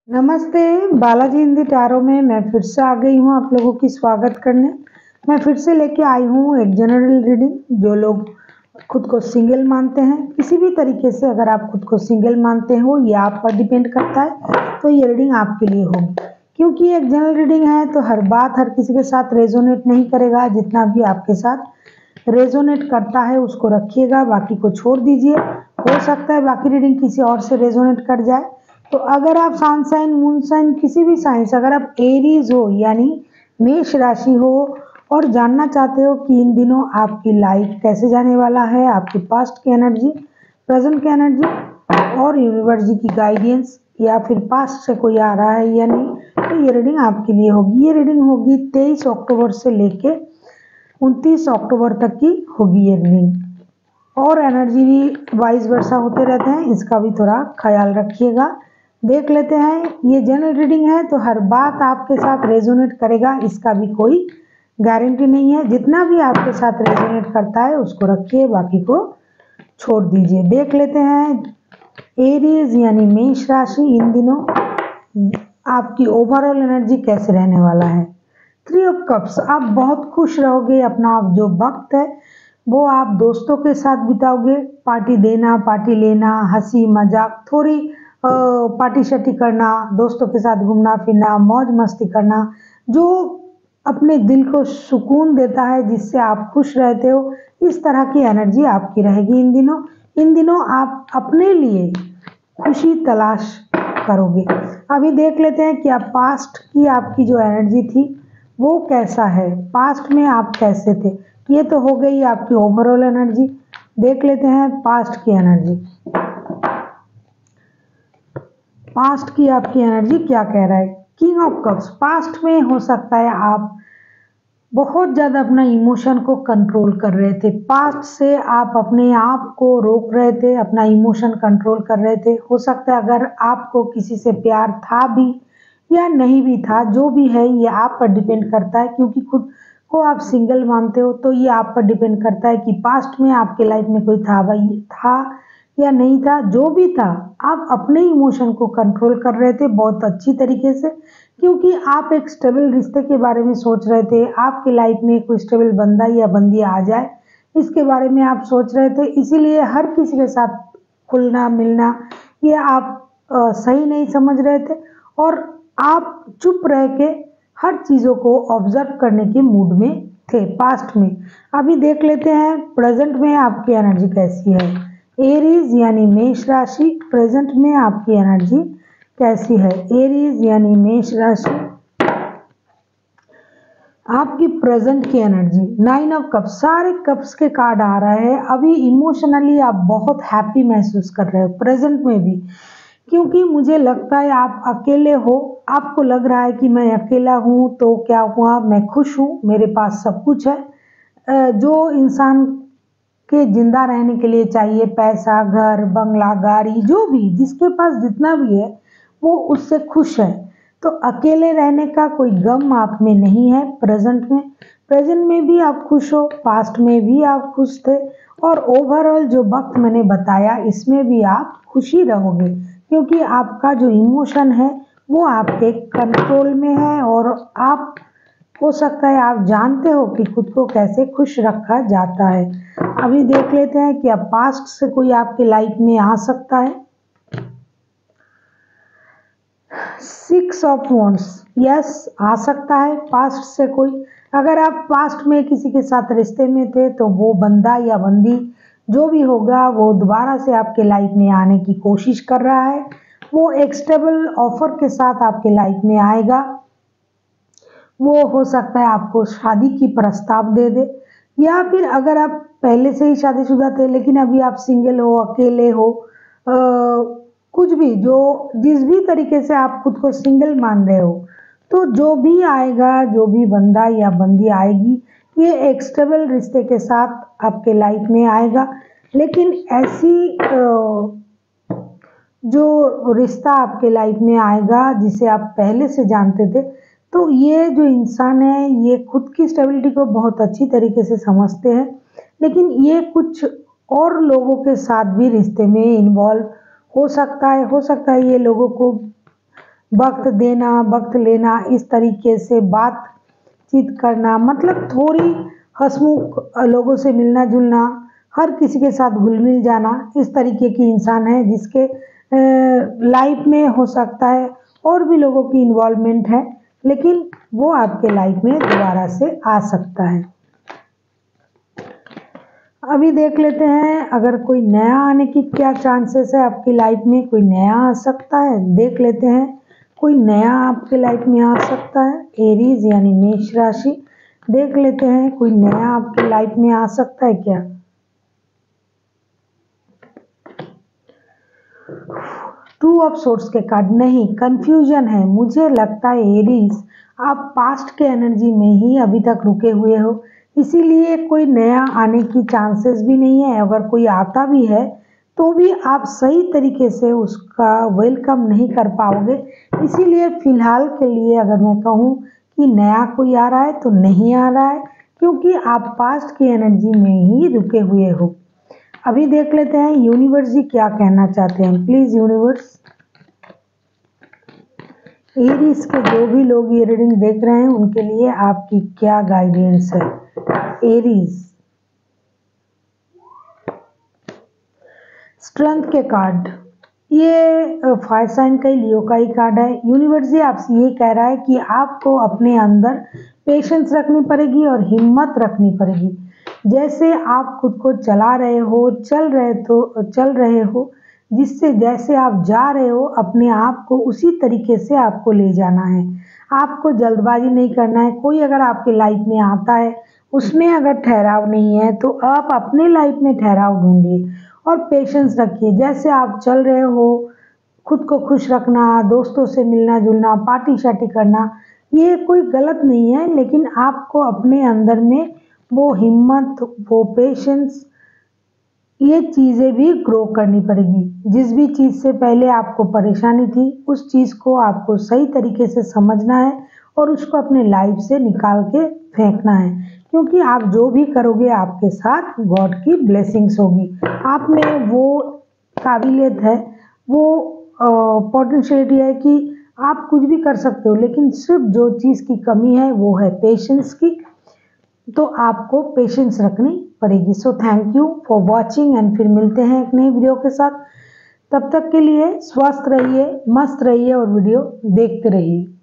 नमस्ते, बालाजी हिंदी टैरो में मैं फिर से आ गई हूँ आप लोगों की स्वागत करने। मैं फिर से लेके आई हूँ एक जनरल रीडिंग। जो लोग खुद को सिंगल मानते हैं, किसी भी तरीके से अगर आप खुद को सिंगल मानते हो, ये आप पर डिपेंड करता है, तो ये रीडिंग आपके लिए होगी। क्योंकि एक जनरल रीडिंग है तो हर बात हर किसी के साथ रेजोनेट नहीं करेगा। जितना भी आपके साथ रेजोनेट करता है उसको रखिएगा, बाकी को छोड़ दीजिए। हो सकता है बाकी रीडिंग किसी और से रेजोनेट कर जाए। तो अगर आप सन साइन, मून साइन, किसी भी साइन से अगर आप एरीज हो यानी मेष राशि हो और जानना चाहते हो कि इन दिनों आपकी लाइफ कैसे जाने वाला है, आपकी पास्ट की एनर्जी, प्रेजेंट की एनर्जी और यूनिवर्स जी की गाइडेंस, या फिर पास्ट से कोई आ रहा है या नहीं, तो ये रीडिंग आपके लिए होगी। ये रीडिंग होगी 23 अक्टूबर से लेके 29 अक्टूबर तक की होगी ये रीडिंग। और एनर्जी भी वाइस वर्षा होते रहते हैं, इसका भी थोड़ा ख्याल रखिएगा। देख लेते हैं। ये जनरल रीडिंग है तो हर बात आपके साथ रेजोनेट करेगा, इसका भी कोई गारंटी नहीं है। जितना भी आपके साथ रेजोनेट करता है उसको रखिए, बाकी को छोड़ दीजिए। देख लेते हैं एरीज यानी मेष राशि, इन दिनों आपकी ओवरऑल एनर्जी कैसे रहने वाला है। 3 ऑफ कप्स, आप बहुत खुश रहोगे। अपना जो वक्त है वो आप दोस्तों के साथ बिताओगे। पार्टी देना, पार्टी लेना, हंसी मजाक, थोड़ी पार्टी शर्टी करना, दोस्तों के साथ घूमना फिरना, मौज मस्ती करना, जो अपने दिल को सुकून देता है, जिससे आप खुश रहते हो, इस तरह की एनर्जी आपकी रहेगी इन दिनों। इन दिनों आप अपने लिए खुशी तलाश करोगे। अभी देख लेते हैं कि आप पास्ट की आपकी जो एनर्जी थी वो कैसा है, पास्ट में आप कैसे थे। ये तो हो गई आपकी ओवरऑल एनर्जी। देख लेते हैं पास्ट की एनर्जी। पास्ट की आपकी एनर्जी क्या कह रहा है। किंग ऑफ कप्स, पास्ट में हो सकता है आप बहुत ज़्यादा अपना इमोशन को कंट्रोल कर रहे थे। पास्ट से आप अपने आप को रोक रहे थे, अपना इमोशन कंट्रोल कर रहे थे। हो सकता है अगर आपको किसी से प्यार था भी या नहीं भी था, जो भी है ये आप पर डिपेंड करता है। क्योंकि खुद को आप सिंगल मानते हो तो ये आप पर डिपेंड करता है कि पास्ट में आपके लाइफ में कोई था भाई, था या नहीं था। जो भी था, आप अपने इमोशन को कंट्रोल कर रहे थे बहुत अच्छी तरीके से। क्योंकि आप एक स्टेबल रिश्ते के बारे में सोच रहे थे, आपकी लाइफ में कोई स्टेबल बंदा या बंदी आ जाए, इसके बारे में आप सोच रहे थे। इसीलिए हर किसी के साथ खुलना मिलना ये आप सही नहीं समझ रहे थे, और आप चुप रह के हर चीज़ों को ऑब्जर्व करने के मूड में थे पास्ट में। अभी देख लेते हैं प्रेजेंट में आपकी एनर्जी कैसी है। एरीज यानी मेष राशि, प्रेजेंट में आपकी एनर्जी कैसी है। एरीज यानी मेष राशि, आपकी प्रेजेंट की एनर्जी। 9 ऑफ कप्स, सारे कप्स के कार्ड आ रहा है। अभी इमोशनली आप बहुत हैप्पी महसूस कर रहे हो प्रेजेंट में भी, क्योंकि मुझे लगता है आप अकेले हो। आपको लग रहा है कि मैं अकेला हूँ तो क्या हुआ, मैं खुश हूँ, मेरे पास सब कुछ है। जो इंसान के जिंदा रहने के लिए चाहिए, पैसा, घर, बंगला, गाड़ी, जो भी जिसके पास जितना भी है वो उससे खुश है। तो अकेले रहने का कोई गम आप में नहीं है प्रेजेंट में। प्रेजेंट में भी आप खुश हो, पास्ट में भी आप खुश थे, और ओवरऑल जो वक्त मैंने बताया इसमें भी आप खुशी रहोगे। क्योंकि आपका जो इमोशन है वो आपके कंट्रोल में है, और आप हो सकता है आप जानते हो कि खुद को कैसे खुश रखा जाता है। अभी देख लेते हैं कि अब पास्ट से कोई आपके लाइफ में आ सकता है। 6 ऑफ वॉन्ड्स, यस आ सकता है पास्ट से कोई। अगर आप पास्ट में किसी के साथ रिश्ते में थे तो वो बंदा या बंदी जो भी होगा वो दोबारा से आपके लाइफ में आने की कोशिश कर रहा है। वो एक स्टेबल ऑफर के साथ आपके लाइफ में आएगा। वो हो सकता है आपको शादी की प्रस्ताव दे दे, या फिर अगर आप पहले से ही शादीशुदा थे लेकिन अभी आप सिंगल हो, अकेले हो, कुछ भी, जो जिस भी तरीके से आप खुद को सिंगल मान रहे हो, तो जो भी आएगा, जो भी बंदा या बंदी आएगी, ये एक स्टेबल रिश्ते के साथ आपके लाइफ में आएगा। लेकिन ऐसी जो रिश्ता आपके लाइफ में आएगा जिसे आप पहले से जानते थे, तो ये जो इंसान है ये खुद की स्टेबिलिटी को बहुत अच्छी तरीके से समझते हैं, लेकिन ये कुछ और लोगों के साथ भी रिश्ते में इन्वॉल्व हो सकता है। ये लोगों को वक्त देना, वक्त लेना, इस तरीके से बातचीत करना, मतलब थोड़ी हंसमुख लोगों से मिलना जुलना, हर किसी के साथ घुल मिल जाना, इस तरीके की इंसान है जिसके लाइफ में हो सकता है और भी लोगों की इन्वॉल्वमेंट है, लेकिन वो आपके लाइफ में दोबारा से आ सकता है। अभी देख लेते हैं अगर कोई नया आने की क्या चांसेस है आपकी लाइफ में। कोई नया आ सकता है, देख लेते हैं कोई नया आपके लाइफ में आ सकता है। एरीज यानी मेष राशि, देख लेते हैं कोई नया आपकी लाइफ में आ सकता है क्या। टू ऑफ सोर्ड्स के कार्ड, नहीं, कंफ्यूजन है। मुझे लगता है एरीज आप पास्ट के एनर्जी में ही अभी तक रुके हुए हो, इसीलिए कोई नया आने की चांसेस भी नहीं है। अगर कोई आता भी है तो भी आप सही तरीके से उसका वेलकम नहीं कर पाओगे, इसीलिए फ़िलहाल के लिए अगर मैं कहूँ कि नया कोई आ रहा है तो नहीं आ रहा है, क्योंकि आप पास्ट की एनर्जी में ही रुके हुए हो। अभी देख लेते हैं यूनिवर्स जी क्या कहना चाहते हैं। प्लीज़ यूनिवर्स, एरीज के जो भी लोग ये रीडिंग देख रहे हैं उनके लिए आपकी क्या गाइडेंस है। एरीज, स्ट्रेंथ के कार्ड, ये फायर साइन का ही, लियो का ही कार्ड है। यूनिवर्स जी आपसे ये कह रहा है कि आपको अपने अंदर पेशेंस रखनी पड़ेगी और हिम्मत रखनी पड़ेगी। जैसे आप खुद को चला रहे हो, चल रहे हो, जिससे जैसे आप जा रहे हो अपने आप को उसी तरीके से आपको ले जाना है। आपको जल्दबाजी नहीं करना है। कोई अगर आपके लाइफ में आता है उसमें अगर ठहराव नहीं है तो आप अपने लाइफ में ठहराव ढूंढिए और पेशेंस रखिए। जैसे आप चल रहे हो, खुद को खुश रखना, दोस्तों से मिलना जुलना, पार्टी शार्टी करना, ये कोई गलत नहीं है, लेकिन आपको अपने अंदर में वो हिम्मत, वो पेशेंस, ये चीज़ें भी ग्रो करनी पड़ेगी। जिस भी चीज़ से पहले आपको परेशानी थी उस चीज़ को आपको सही तरीके से समझना है और उसको अपने लाइफ से निकाल के फेंकना है, क्योंकि आप जो भी करोगे आपके साथ गॉड की ब्लेसिंग्स होगी। आप में वो काबिलियत है, वो पोटेंशियलिटी है कि आप कुछ भी कर सकते हो, लेकिन सिर्फ जो चीज़ की कमी है वो है पेशेंस की, तो आपको पेशेंस रखनी पड़ेगी। So thank you for watching and फिर मिलते हैं एक नई वीडियो के साथ। तब तक के लिए स्वस्थ रहिए, मस्त रहिए और वीडियो देखते रहिए।